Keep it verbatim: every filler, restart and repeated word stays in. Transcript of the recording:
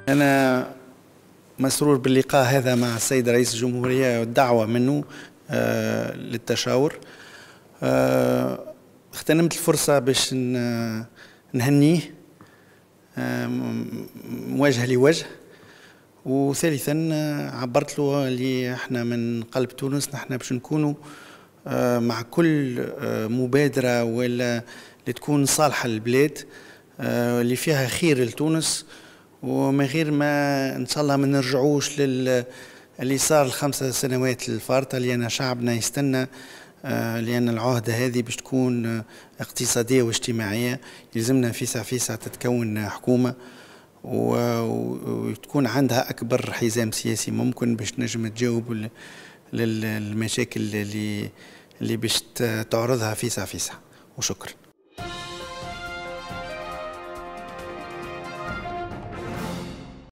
أنا مسرور باللقاء هذا مع السيد رئيس الجمهورية والدعوة منه آه للتشاور. آه اغتنمت الفرصة باش نهنيه آه وجه لوجه، وثالثا عبرت له اللي احنا من قلب تونس نحن باش نكونوا آه مع كل آه مبادرة ولا اللي تكون صالحة للبلاد آه اللي فيها خير لتونس، ومن غير ما ان شاء الله ما نرجعوش لل اللي صار الخمسة سنوات الفارطة، لأن شعبنا يستنى آه لأن العهدة هذه باش تكون اقتصادية واجتماعية. يلزمنا فيسع فيسع تتكون حكومة وتكون عندها أكبر حزام سياسي ممكن باش نجم تجاوب للمشاكل اللي اللي باش تعرضها فيسع فيسع. وشكرا.